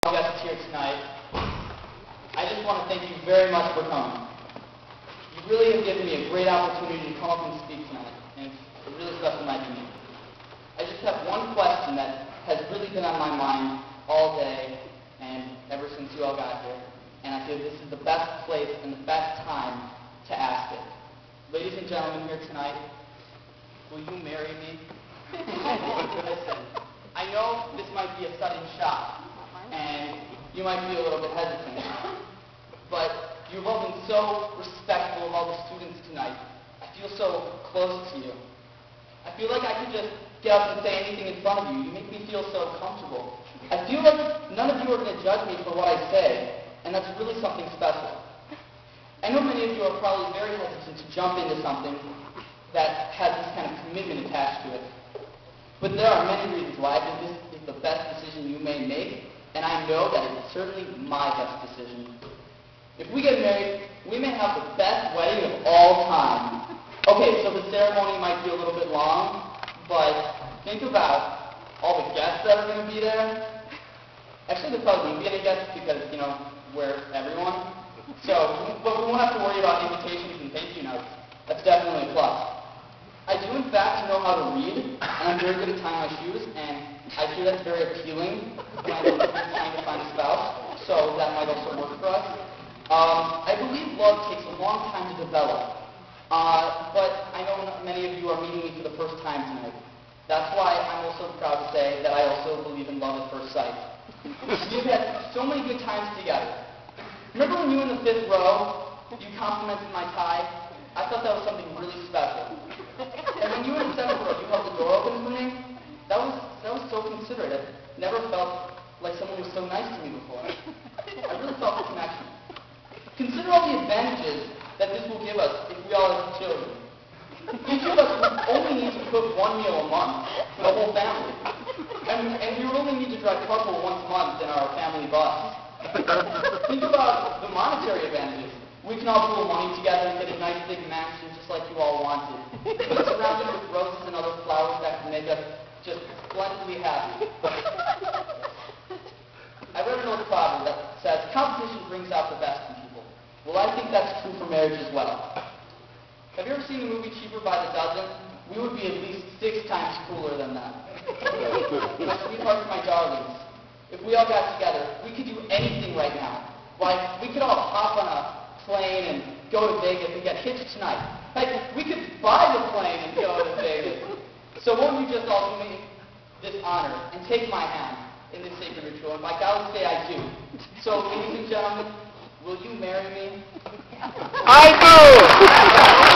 guests here tonight. I just want to thank you very much for coming. You really have given me a great opportunity to come up and speak tonight, and it's a really special night to me. I just have one question that has really been on my mind all day and ever since you all got here, and I feel this is the best place and the best time to ask it. Ladies and gentlemen here tonight, will you marry me? Listen, I know this might be a sudden shock, and you might be a little bit hesitant, but you've all been so respectful of all the students tonight. I feel so close to you. I feel like I could just get up and say anything in front of you. You make me feel so comfortable. I feel like none of you are going to judge me for what I say, and that's really something special. I know many of you are probably very hesitant to jump into something that has this kind of commitment attached to it. But there are many reasons why I think this is the best decision you may make, and I know that it's certainly my best decision. If we get married, we may have the best wedding of all time. Okay, so the ceremony might be a little bit long, but think about all the guests that are going to be there. Actually, there probably won't be any guests because, you know, we're everyone. But we won't have to worry about invitations and thank you notes. That's definitely a plus. I do, in fact, know how to read, and I'm very good at tying my shoes, and I feel that's very appealing when I'm trying to find a spouse, so that might also work for us. I believe love takes a long time to develop, but I know many of you are meeting me for the first time tonight. That's why I'm also proud to say that I also believe in love at first sight. We've had so many good times together. Remember when you were in the 5th row, you complimented my tie? I thought that was something really special. And when you were in the 7th row, you held the door open for me? That was so considerate. I never felt like someone was so nice to me before. I really felt the connection. Consider all the advantages that this will give us if we all have children. Each of us would only need to cook one meal a month for the whole family. And we would only need to drive carpool once a month in our family bus. Think about the monetary advantages. We can all pool money together and get a nice big mansion just like you all wanted. Surrounded with roses and other flowers that can make us just splendidly happy. I read an old proverb that says, competition brings out the best in people. Well, I think that's true for marriage as well. Have you ever seen the movie Cheaper by the Dozen? We would be at least 6 times cooler than that. My sweethearts, my darlings, if we all got together, we could do anything right now. Like, we could all hop on a plane and go to Vegas and get hitched tonight. Like, we could buy the plane and go to Vegas. So won't you just all do me this honor and take my hand in this sacred ritual? And by God, say I do. So, ladies and gentlemen, will you marry me? I do!